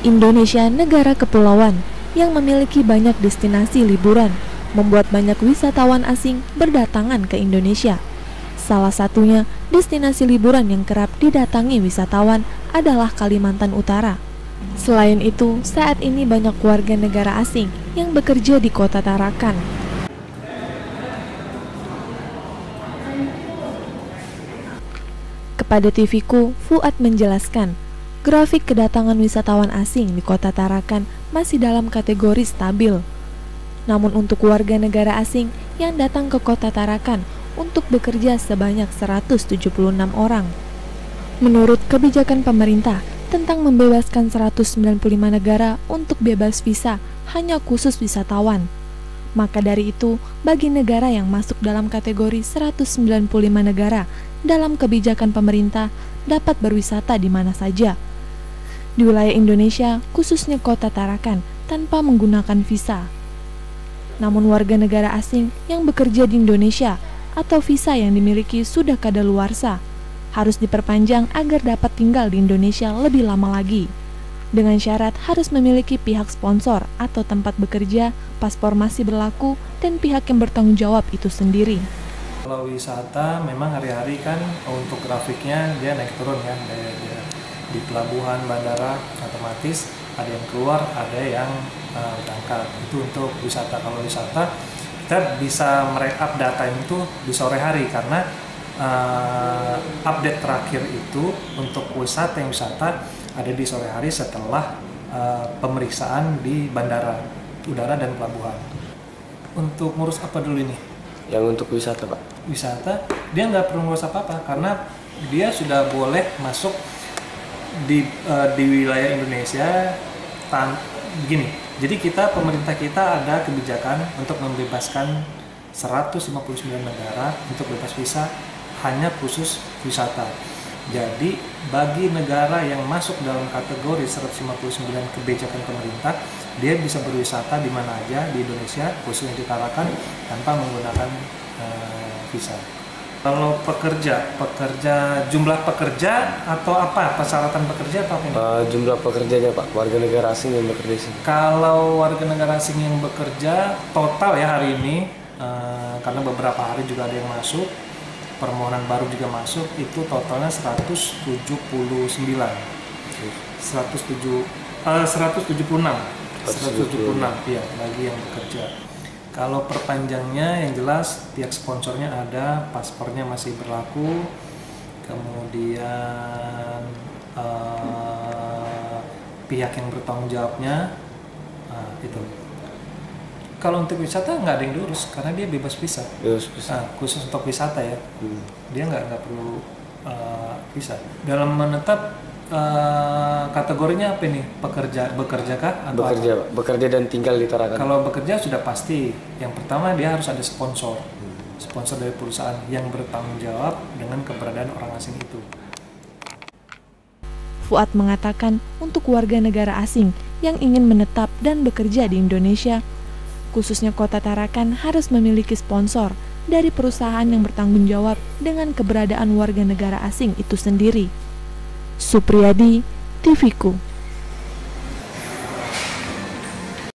Indonesia negara kepulauan yang memiliki banyak destinasi liburan, membuat banyak wisatawan asing berdatangan ke Indonesia. Salah satunya destinasi liburan yang kerap didatangi wisatawan adalah Kalimantan Utara. Selain itu, saat ini banyak warga negara asing yang bekerja di Kota Tarakan. Kepada TV-ku, Fuad menjelaskan, grafik kedatangan wisatawan asing di Kota Tarakan masih dalam kategori stabil. Namun untuk warga negara asing yang datang ke Kota Tarakan untuk bekerja sebanyak 176 orang. Menurut kebijakan pemerintah tentang membebaskan 195 negara untuk bebas visa hanya khusus wisatawan. Maka dari itu, bagi negara yang masuk dalam kategori 195 negara dalam kebijakan pemerintah dapat berwisata di mana saja di wilayah Indonesia, khususnya Kota Tarakan, tanpa menggunakan visa. Namun warga negara asing yang bekerja di Indonesia atau visa yang dimiliki sudah kadaluarsa harus diperpanjang agar dapat tinggal di Indonesia lebih lama lagi. Dengan syarat harus memiliki pihak sponsor atau tempat bekerja, paspor masih berlaku, dan pihak yang bertanggung jawab itu sendiri. Kalau wisata memang hari-hari kan untuk grafiknya dia naik turun ya, di pelabuhan, bandara otomatis ada yang keluar, ada yang berangkat. Itu untuk wisata. Kalau wisata kita bisa merekap data itu di sore hari karena update terakhir itu untuk wisata ada di sore hari setelah pemeriksaan di bandara udara dan pelabuhan. Untuk ngurus apa dulu ini? Yang untuk wisata, Pak? Wisata dia nggak perlu ngurus apa-apa karena dia sudah boleh masuk di wilayah Indonesia begini. Jadi pemerintah kita ada kebijakan untuk membebaskan 159 negara untuk bebas visa hanya khusus wisata. Jadi bagi negara yang masuk dalam kategori 159 kebijakan pemerintah, dia bisa berwisata di mana aja di Indonesia, khususnya di Tarakan, tanpa menggunakan visa. Kalau pekerja, jumlah pekerja atau apa? Persyaratan pekerja atau apa? Jumlah pekerjanya, Pak, warga negara asing yang bekerja di sini. Kalau warga negara asing yang bekerja total ya hari ini, karena beberapa hari juga ada yang masuk, permohonan baru juga masuk, itu totalnya 176 ya bagi yang bekerja. Kalau perpanjangnya yang jelas pihak sponsornya ada, paspornya masih berlaku, kemudian pihak yang bertanggung jawabnya itu. Kalau untuk wisata nggak ada yang diurus karena dia bebas visa. Khusus untuk wisata ya, dia nggak perlu visa. Dalam menetap kategorinya apa nih? Bekerja kah? Atau bekerja dan tinggal di Tarakan. Kalau bekerja sudah pasti. Yang pertama dia harus ada sponsor dari perusahaan yang bertanggung jawab dengan keberadaan orang asing itu. Fuad mengatakan untuk warga negara asing yang ingin menetap dan bekerja di Indonesia, khususnya Kota Tarakan harus memiliki sponsor dari perusahaan yang bertanggung jawab dengan keberadaan warga negara asing itu sendiri. Supriyadi, TV-ku.